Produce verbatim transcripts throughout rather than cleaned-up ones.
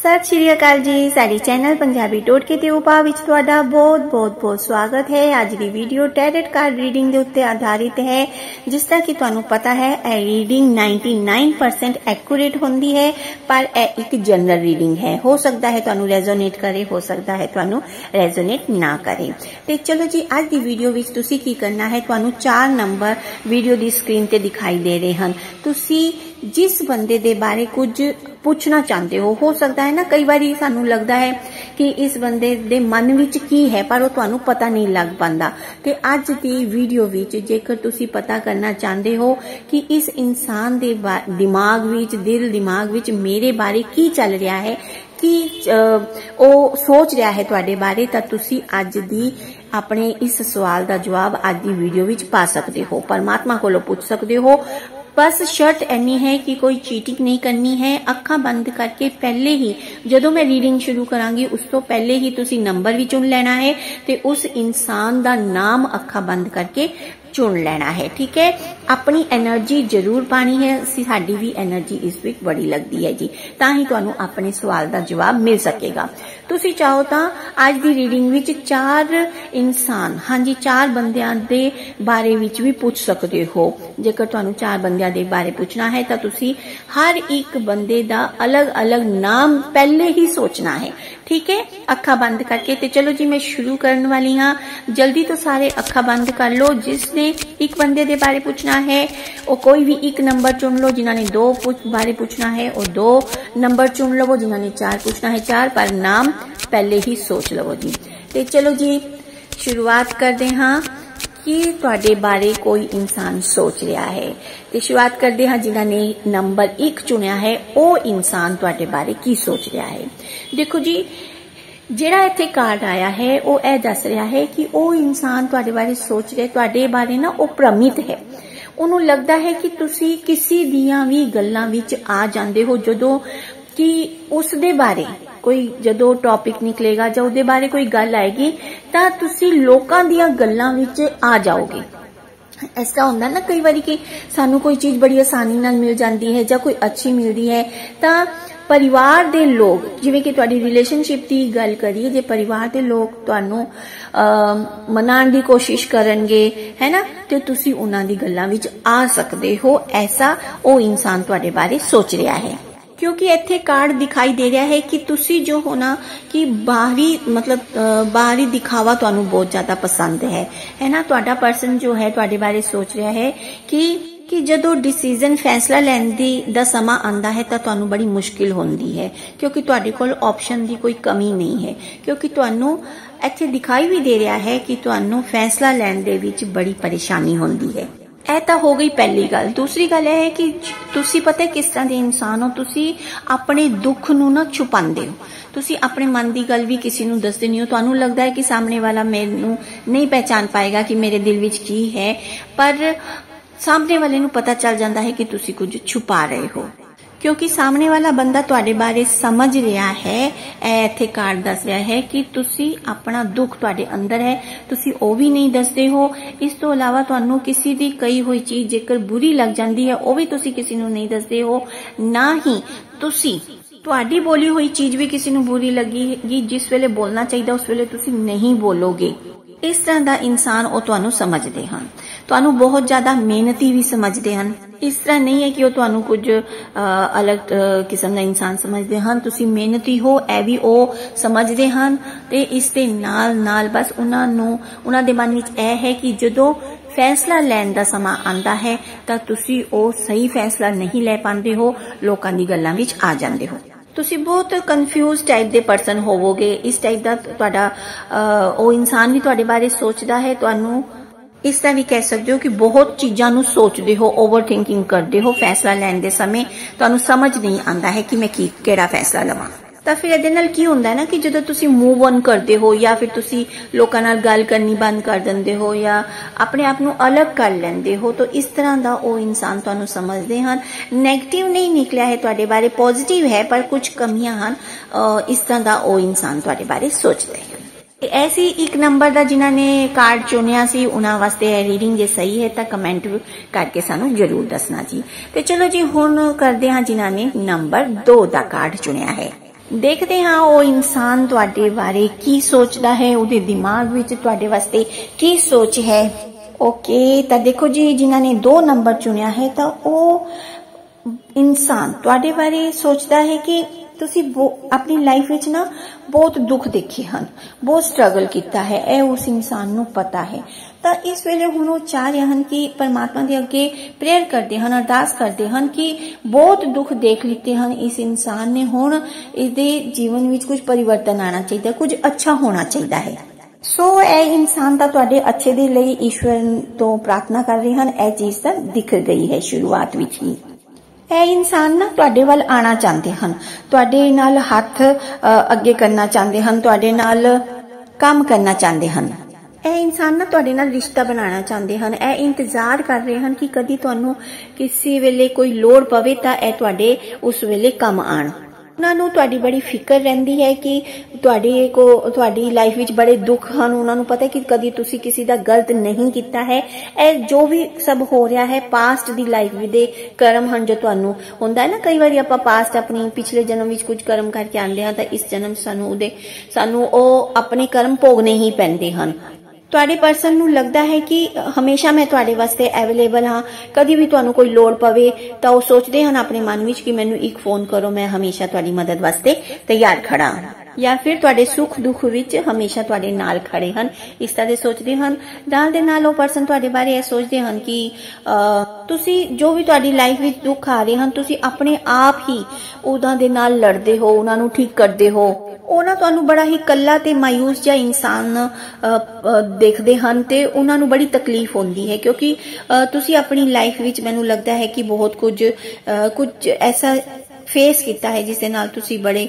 सत श्री अकाल जी। साडी चैनल पंजाबी टोटके ते उपाय विच तुहाडा बहुत बहुत बहुत स्वागत है। अज दी वीडियो टैरेट कार्ड रीडिंग दे उत्ते आधारित है। जिस तरह कि तुहानू पता है ए रीडिंग निन्यानवे परसेंट एक्यूरेट होंदी है, पर ए एक जनरल रीडिंग है। हो सकता है तुहानू रेजोनेट करे, हो सकता है तुहानू रेजोनेट ना करे। ते चलो जी, अज दी वीडियो विच तुसी की करना है, तुहानू चार नंबर वीडियो दी स्क्रीन ते दिखाई दे रहे हैं। तुसी जिस बंदे दे बारे कुछ पूछना चाहते हो हो सकता है ना, कई बार सानू लगता है कि इस बंदे दे मन विच की है, पर वो तुहानू पता नहीं लग पांदा। ते अज दी वीडियो विच जेकर तुसी पता करना चाहते हो कि इस इंसान दे दिमाग विच, दिल दिमाग विच मेरे बारे की चल रहा है, कि ओ सोच रहा है तुहाडे बारे, तां तुसी अज दी अपने इस सवाल का जवाब अज दी वीडियो विच पा सकते हो, परमात्मा कोलों पूछ सकते हो। बस शर्त इन्नी है कि कोई चीटिंग नहीं करनी है। अखां बंद करके पहले ही जदों मैं रीडिंग शुरू करांगी उस तो पहले ही तुसी नंबर भी चुन लेना है ते उस इंसान दा नाम अखां बंद करके चुन लेना है। ठीक है, अपनी एनर्जी जरूर पानी है। साडी भी एनर्जी इस विच बड़ी लगती है जी, तां ही तुहानू अपने सवाल का जवाब मिल सकेगा। तुसी चाहो तां अज दी रीडिंग विच चार इंसान, हाँ जी, चार बंदियां दे बारे विच भी पूछ सकते हो। जेकर तुहानू चार बंदियां दे बारे पूछना है तां तुसी हर एक बंदे दा अलग अलग नाम पहले ही सोचना है। ठीक है, अखा बंद करके। ते चलो जी, मैं शुरू करने वाली हाँ। जल्दी तो सारे अखा बंद कर लो। जिसने एक बंदे दे बारे पूछना है वो कोई भी एक नंबर चुन लो। जिन्होंने दो बारे पूछना है वो दो नंबर चुन लो। जिन्होंने चार पूछना है चार, पर नाम पहले ही सोच लो जी। ते चलो जी, शुरुआत करते हाँ कि तुहाडे बारे कोई इंसान सोच रहा है। ते शुरुआत करते हाँ, जिन्होंने नंबर एक चुनिया है वो इंसान तुहाडे बारे की सोच रहा है। देखो जी, जेड़ा इत्थे कार्ड आया है वो ए दस रहा है कि वो इंसान तुहाडे बारे सोच रहा है, तुहाडे बारे ना वो भ्रमित है। उन्होंने लगता है कि तुसी किसी दियां भी गल्लां विच आ जांदे हो, जदों कि उस दे बारे कोई जदों टॉपिक निकलेगा जां उहदे बारे कोई गल आएगी तां तुसी लोकां दियां गल्लां विच आ जाओगे। ऐसा होंदा ना कई बारी कि सानू कोई चीज बड़ी आसानी नाल मिल जाती है जां कोई अच्छी मिलती है, तां परिवार दे लोग, जिवें कि तुहाडी रिलेशनशिप की गल करिए, जे परिवार दे लोग तुहानू मनाउण दी कोशिश करनगे, है ना, ते तुसी उन्हां दी गल्लां विच आ सकदे हो। ऐसा वो इंसान तुहाडे बारे सोच रहा है। क्योंकि इत्थे कार्ड दिखाई दे रहा है कि तुसी जो होना कि बाहरी मतलब बाहरी दिखावा तुहानू बहुत ज्यादा पसंद है, है ना। तुहाडा पर्सन जो है तुहाडे बारे सोच रहा है कि कि जदों डिसीजन फैसला लैण दी दा समा आंदा है तां तुहानू बड़ी मुश्किल होंदी है, क्योंकि तुहाडे कोल ऑप्शन दी कोई कमी नहीं है। क्योंकि तुहानू इत्थे दिखाई भी दे रहा है कि तुहानू फैसला लैण दे विच बड़ी परेशानी होंदी है। ए तां हो गई पहली गल। दूसरी गल है कि तुसी पता किस तरह दे इंसान हो, तुसी अपने दुख नू ना छुपांदे हो। तुसी अपने मन की गल भी किसी नू दसदे नहीं हो। तुहानू लगता है कि सामने वाला मैनू नहीं पहचान पाएगा कि मेरे दिल विच की है, पर सामने वाले नू पता चल जाता है कि तुसी कुछ छुपा रहे हो। क्योंकि सामने वाला बंदा तुहाडे बारे समझ रहा है। इत्थे कार्ड दस रहा है कि तुसी अपना दुख तुहाडे अंदर है, तुसी ओ भी नहीं दसदे हो। इस तो अलावा तुहानू किसी दी कही हुई चीज जेकर बुरी लग जाती है वो भी तुसी किसी नू नहीं दसदे हो। ना ही तुसी तुहाडी बोली हुई चीज भी किसी नू बुरी लगेगी, जिस वेले बोलना चाहिए उस वेले तुसी नहीं बोलोगे। इस तरह का इंसान वो तुहानू समझते हैं, तुहानू बहुत ज्यादा मेहनती भी समझते हैं। इस तरह नहीं है कि वो तुहानू कुछ अलग किस्म का इंसान समझते हैं। तुसी मेहनती हो ए भी वो समझते हैं। ते इस दे नाल नाल बस उन्हां नू उन्हां दे मन विच ए है कि जदों फैसला लैण दा समा आंदा है तां तुसी वो सही फैसला नहीं ले पांदे हो, लोकां दी गल्लां विच आ जांदे हो। तुसी बहुत कन्फ्यूज टाइप दे पर्सन होवोगे। इस टाइप दा तुहाडा ओ इंसान भी तुहाडे बारे सोचदा है। तुहानू इस तरह भी कह सकते हो कि बहुत चीजां नू सोचदे हो, ओवर थिंकिंग करदे हो। फैसला लैण दे समय तुहानू समझ नहीं आंदा है कि मैं की केड़ा फैसला लवां। तां फिर इहदे नाल की हुंदा है ना कि जदों तुसी मूव ऑन करदे हो या फिर तुसी लोकां नाल गल करनी बंद कर दिंदे हो या अपने आप नू अलग कर लैंदे हो, तो इस तरह दा वो इंसान तुहानू समझदे हन। नेगेटिव नहीं निकलिया है तुहाडे बारे, पॉजिटिव है, पर कुछ कमियां हन। इस तरह दा वो इंसान तुहाडे बारे सोचदे हैं। ऐसी एक नंबर दा जिन्होंने कार्ड चुनिया सी उन्हां वास्ते रीडिंग जे सही है तो कमेंट करके सानू जरूर दसना जी। तो चलो जी हुण करदे हां जिन्होंने नंबर दो दा कार्ड चुनिया है। देखते हाँ वो इंसान तुहाडे बारे की सोचता है, उहदे दिमाग विच तुहाडे वास्ते की सोच है। ओके तो देखो जी जिन्होंने दो नंबर चुनिया है तो वो इंसान तुहाडे बारे सोचता है कि तुसी अपनी लाइफ विच ना बहुत दुख देखे हैं, बहुत स्ट्रगल किया है, ए उस इंसान नू पता है। तो इस वेले हुण वो चाह रहे हैं कि परमात्मा के अगे प्रेयर करते हैं, अरदास करते हैं कि बहुत दुख देख लिते हैं इस इंसान ने, हुण इसदे जीवन विच कुछ परिवर्तन आना चाहिए, कुछ अच्छा होना चाहिए है। सो ए इंसान तो तुहाडे अच्छे दे लई ईश्वर तो प्रार्थना कर रहे हैं, ए चीज तो दिख गई है शुरुआत विच ही। ए इंसान ना तुहाडे वल आना चाहते हैं, तुहाडे नाल हथ अगे करना चाहते हैं, तुहाडे नाल काम करना चाहते हैं। ए इंसान ना तुहाडे नाल रिश्ता बनाना चाहते हैं, ए इंतजार कर रहे हैं कि कदी तुहानू किसी वेले कोई लोड़ पवे तां ए तुहाडे उस वेले काम आण। उन्हां नू तुहाडी बड़ी फिकर रहिंदी है कि तुहाडी को तुहाडी लाइफ विच बड़े दुख हैं, उन्हां नू पता है कि कदी तुसी किसी दा गलत नहीं किया है। ए जो भी सब हो रहा है पास्ट दी लाइफ दे कर्म हैं जो तुहानू हुंदा है ना, कई बार आपां पास्ट अपनी पिछले जन्म विच कुछ कर्म करके आंदे हां तां इस जन्म सानू उहदे सानू ओ अपने कर्म भोगने ही पैंदे हैं। तुहाडे पर्सन नू लगदा है कि हमेशा मैं तुहाडे वास्ते अवेलेबल हाँ, कदी भी तुहानू कोई लोड़ पवे तो वो सोचते हैं अपने मन विच कि मैनू एक फोन करो, मैं हमेशा तुहाडी मदद वास्ते तैयार खड़ा हाँ, या फिर तुहाडे सुख दुख विच हमेशा तुहाडे नाल खड़े हैं, इस तरह सोचते हैं। नाल दे नाल वो पर्सन तुहाडे बारे यह सोचते हैं कि तुसी जो भी तुहाडी लाइफ विच दुख आ रहे हैं तुसी अपने आप ही उहदां दे नाल लड़दे हो, उहनां नू ठीक करदे हो। ਉਹ ਨਾ ਤੁਹਾਨੂੰ बड़ा ही कला ते मायूस जिहा इंसान देखते हैं ते उन्हां नू बड़ी तकलीफ होंदी है, क्योंकि तुसी अपनी लाइफ विच मैनू लगता है कि बहुत कुछ कुछ ऐसा फेस किया है जिसदे नाल तुसी बड़े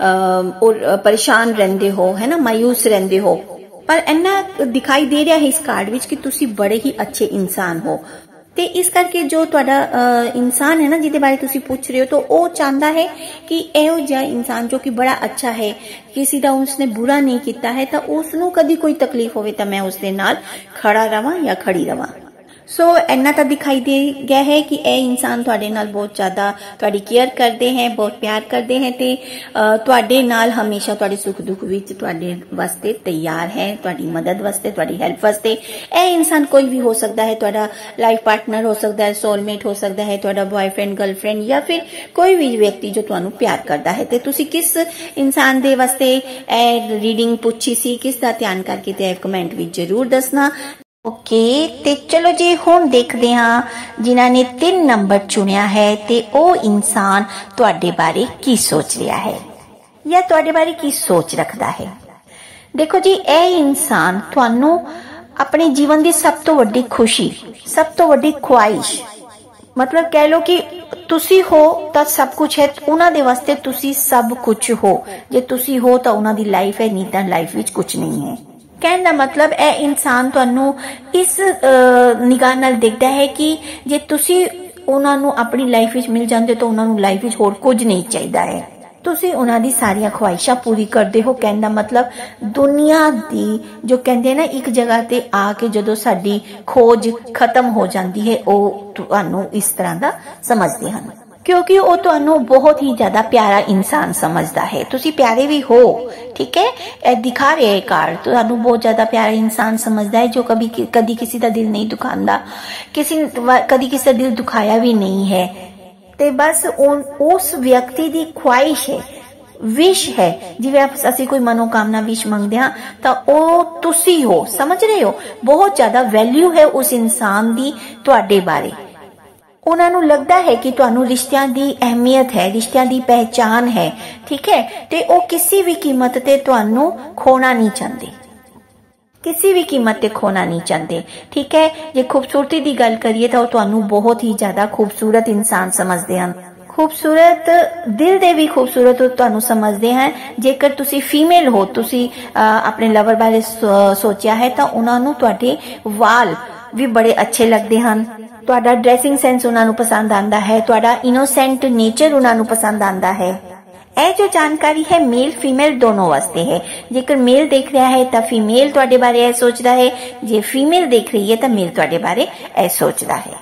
परेशान रहंदे हो, है ना, मायूस रहंदे हो। पर इन्ना दिखाई दे रहा है इस कार्ड विच कि तुसी बड़े ही अच्छे इंसान हो। ते इस करके जो तुहाडा इंसान है ना जिहदे बारे तुसी पूछ रहे हो, तो वो चाहता है कि इहो जिहा इंसान जो कि बड़ा अच्छा है, किसी दा उसने बुरा नहीं किया है, तो उसनू कदी कोई तकलीफ होवे तो मैं उसदे नाल खड़ा रवां या खड़ी रवां। सो so, इन्ना तो दिखाई दे गया है कि ए इंसान तुहाडे नाल बहुत ज्यादा तुहाडी केयर करते हैं, बहुत प्यार करते हैं ते तुहाडे नाल हमेशा तुहाडे सुख दुख विच तुहाडे वास्ते तैयार है, तुहाडी मदद वास्ते, तुहाडी हेल्प वास्ते। ए इंसान कोई भी हो सकता है, तुहाडा लाइफ पार्टनर हो सकता है, सोलमेट हो सकता है, तुहाडा बॉयफ्रेंड गर्लफ्रेंड या फिर कोई भी व्यक्ति जो तुहानू प्यार करता है। ते तुसी किस इंसान दे वास्ते ए रीडिंग पूछी सी, किस दा ध्यान करके ते कमेंट विच जरूर दसना। ओके ते चलो जी हुण देखते हाँ जिन्हां ने तीन नंबर चुनिया है ते ओ इंसान तुहाडे बारे की सोच रहा है या तुहाडे बारे की सोच रखदा है। देखो जी ए इंसान तुहानू अपने जीवन की सब तो वड्डी खुशी, सब तो वड्डी ख्वाहिश, मतलब कह लो कि तुसी हो तो सब कुछ है, उन्हां दे वास्ते तुसी सब कुछ हो। जे तुसी हो तो उन्हां दी लाइफ है, नहीं तो लाइफ विच कुछ नहीं है। कहने का मतलब ए इंसान तुहानू इस निगाह नाल देखता है कि जे तुसी उन्हां नू अपनी लाइफ विच मिल जांदे तो उन्हां नू लाइफ विच होर कुछ नहीं चाहिदा है, तुसी उन्हां दी सारियां ख्वाहिशां पूरी करदे हो। कहने का मतलब दुनिया दी जो कहंदे ना एक जगह ते आके जदों साडी खोज खत्म हो जाती है, ओ तुहानू इस तरह दा समझदे हन, क्योंकि वो तुहानू बहुत ही ज्यादा प्यारा इंसान समझदा है। तुसी प्यारे भी हो, ठीक है, ए दिखा रहे है कार्ड, तुहानू बहुत ज्यादा प्यारा इंसान समझदा है जो कभी कदी किसी का दिल नहीं दुखांदा, किसी कदी किसी का दिल दुखाया भी नहीं है। ते बस उन, उस व्यक्ति की ख्वाहिश है, विश है, जिवें असी कोई मनोकामना विश मंगदे हां तां ओ तुसी हो, समझ रहे हो। बहुत ज्यादा वैल्यू है उस इंसान दी तुहाडे बारे। उन्होंने लगता है कि तुहानू रिश्तियां दी अहमियत है, रिश्तियां दी पहचान है, ठीक है, ते ओ किसी भी कीमत ते तुहानू खोना नहीं चाहते, किसी भी कीमत ते खोना नहीं चाहते, ठीक है। जे खूबसूरती दी गल करिए तो तुहानू बहुत ही ज्यादा खूबसूरत इंसान समझते हैं, खूबसूरत दिल दे भी खूबसूरत तुहानू समझते हैं। जेकर तुसी फीमेल हो, तुसी अपने लवर बारे सोचिया है तो उन्होंने तुहाडे वाल भी बड़े अच्छे लगते हैं, तुहाडा ड्रेसिंग सेंस उन्होंने पसंद आता है, तुहाडा इनोसेंट नेचर उन्होंने पसंद आता है। ए जो जानकारी है मेल फीमेल दोनों वास्ते है। जेकर मेल देख रहा है तो फीमेल तुहाडे बारे ए सोचदा है, जे फीमेल देख रही है तो मेल तुहाडे बारे ए सोचदा है।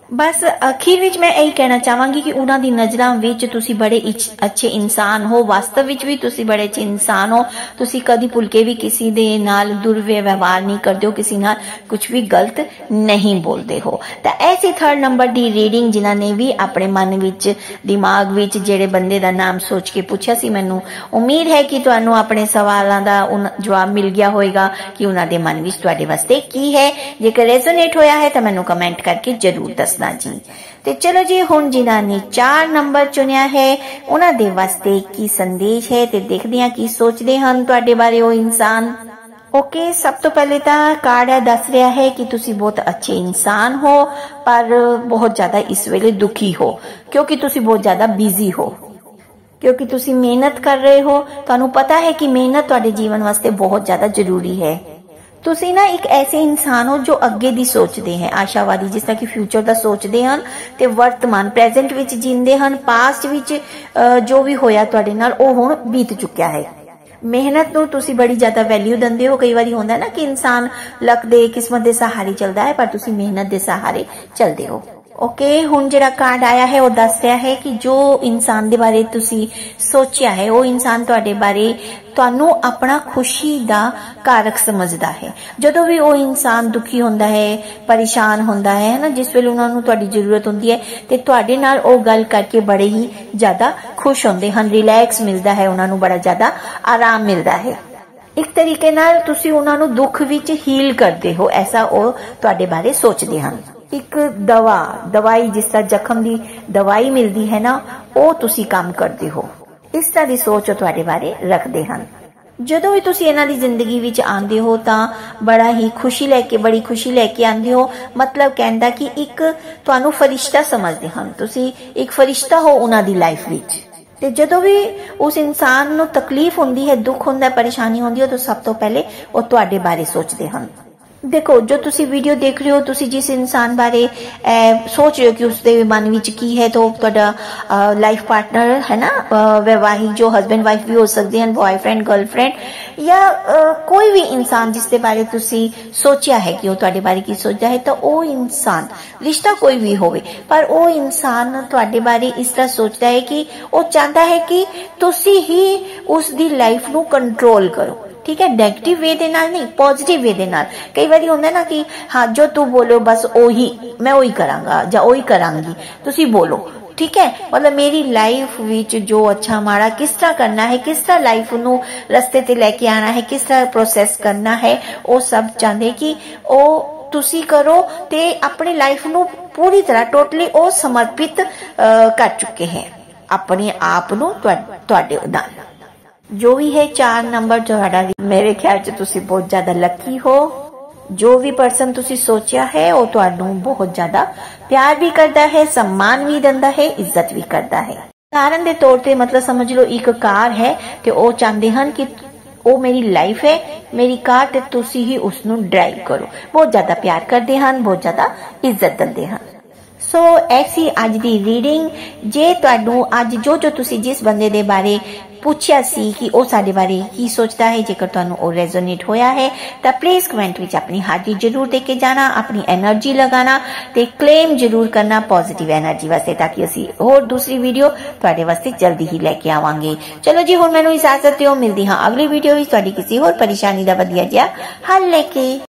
बस आखिर विच मैं यही कहना चाहांगी कि उन्हां दी नज़रां विच तुसी बड़े अच्छे इंसान हो, वास्तव विच भी तुसी बड़े अच्छे इंसान हो। तुसी कदी भुल के भी किसी दे नाल दुर्व्यवहार नहीं करदे हो, किसी नाल कुछ भी गलत नहीं बोलते हो। तो ऐसी थर्ड नंबर दी रीडिंग जिन्हां ने भी अपने मन विच दिमाग विच जेड़े बंदे दा नाम सोच के पूछा सी, मैनूं उम्मीद है कि तुहानूं अपने सवालां दा जवाब मिल गया होएगा कि उन्हां दे मन विच तुहाडे वास्ते की है। जेकर रेजोनेट होया है तो मैनूं कमेंट करके जरूर दसना जी। ते चलो जी, हुण जिन्हां ने चार नंबर चुनिया है उन्हां दे वास्ते की संदेश है ते देखदे हां की सोचदे हन तुहाडे बारे ओ इंसान। ओके, सब तो पहले तो कार्ड है दस रहा है कि तुसी बहुत अच्छे इंसान हो, पर बहुत ज्यादा इस वेले दुखी हो क्योंकि तुसी बहुत ज्यादा बिजी हो, क्योंकि तुसी मेहनत कर रहे हो। तुहानू पता है कि मेहनत तुहाडे जीवन वास्ते बहुत ज्यादा जरूरी है। तुसी ना एक ऐसे इंसान हो जो अगे दी सोचते हैं, आशावादी, जिस तरह की फ्यूचर दा सोचते हैं ते वर्तमान प्रेजेंट विच जींदे हैं। पास्ट विच जो भी होया तुहाडे नाल ओ हुण बीत चुक्या है। मेहनत नूं तुसी बड़ी ज्यादा वैल्यू दिंदे हो। कई बारी होंदा ना कि इंसान लक दे किस्मत दे सहारे चलदा है, पर तुसी मेहनत दे सहारे चलदे हो। ओके, हुण जिहड़ा कार्ड आया है वो दस रहा है कि जो इंसान दे बारे तुसी सोचिया है वो इंसान तुहाडे बारे तुहानू अपना खुशी दा कारक समझदा है। जदों भी वो इंसान दुखी होंदा है, परेशान होंदा है ना, जिस वेले उन्हां नू तुहाडी जरूरत होंदी है ते तुहाडे नाल ओ गल करके बड़े ही ज्यादा खुश होंदे हन, रिलैक्स मिलदा है उन्हां नू, बड़ा ज्यादा आराम मिलदा है। एक तरीके नाल तुसी उन्हां नू दुख विच हील करदे हो, ऐसा ओ तुहाडे बारे सोचदे हन। एक दवा दवाई जिस तरह जख्म की दवाई मिलती है ना, वो तुसी काम करते हो। इस तरह की सोच तुहाडे बारे रखते हैं। जदों भी तुसी इन्हां दी जिंदगी विच आंदे हो तां बड़ा ही खुशी लैके बड़ी खुशी लैके आंदे हो। मतलब कहंदा कि एक तुहानू फरिश्ता समझदे हन, तुसी एक फरिश्ता हो उन्हां दी लाइफ विच। ते जदों भी उस इंसान नू तकलीफ हुंदी है, दुख हुंदा है, परेशानी हुंदी है, तो सब तो पहले वो तुहाडे बारे सोचदे हन। देखो, जो तुसी वीडियो देख रहे हो, तुसी जिस इंसान बारे ए, सोच रहे हो कि उसके मन विच की है, तो तुहाडा लाइफ पार्टनर है ना, वैवाहिक, जो हस्बैंड वाइफ भी हो सकते हैं, बॉयफ्रेंड गर्लफ्रेंड, या आ, कोई भी इंसान जिसके बारे तुसी सोचा है कि वो तुहाडे बारे की सोचदा है, तो वो इंसान, रिश्ता कोई भी होवे, पर वो इंसान तुहाडे बारे इस तरह सोचता है कि वो चाहता है कि तुसी ही उसकी लाइफ नू कंट्रोल करो। ठीक है, नेगेटिव वे दे नाल नहीं, पॉजिटिव वे दे नाल। कई बार होंदा ना कि हाँ जो तू बोलो बस ओही मैं ओही करांगा या ओही करांगी, तुसी बोलो, ठीक है। मतलब मेरी लाइफ विच जो अच्छा माड़ा किस तरह करना है, किस तरह लाइफ नू रस्ते ते लेके आना है, किस तरह प्रोसेस करना है, वो सब चाहते कि ओ तुसी करो ते अपनी लाइफ नू पूरी तरह टोटली ओ समर्पित कर चुके हैं अपने आप नू तुहाडे नाल। जो भी है चार नंबर तुहाडा, मेरे ख्याल च तुसी बहुत ज्यादा लकी हो। जो भी पर्सन तुसी सोचा है वो तुहानू बहुत ज्यादा प्यार भी करता है, सम्मान भी दिंदा है, इज्जत भी करता है। उदाहरण के तौर पर मतलब समझ लो एक कार है ते वो चाहते हैं कि वो मेरी लाइफ है, मेरी कार, ते तुसी ही उसनू ड्राइव करो। बहुत ज्यादा प्यार करते हैं, बहुत ज्यादा इज्जत दिंदे हैं। सो so, ऐसी अज दी रीडिंग। जे तुहानू अज जो जो तुसी जिस बंदे दे बारे पूछया सी कि ओ साडे बारे की सोचता है, जेकर तुहानू ओ रेजोनेट होया है तो प्लीज कमेंट विच अपनी हाजिरी जरूर देके जाना, अपनी एनर्जी लगाना ते क्लेम जरूर करना पॉजिटिव एनर्जी वास्ते, ताकि असी होर दूसरी वीडियो तुहाडे वास्ते जल्दी ही लेके आवांगे। चलो जी, हुण मैनू इजाजत दिओ, मिलदी हां अगली वीडियो विच तुहाडी किसी होर परेशानी दा वधिया जिहा हल लेके।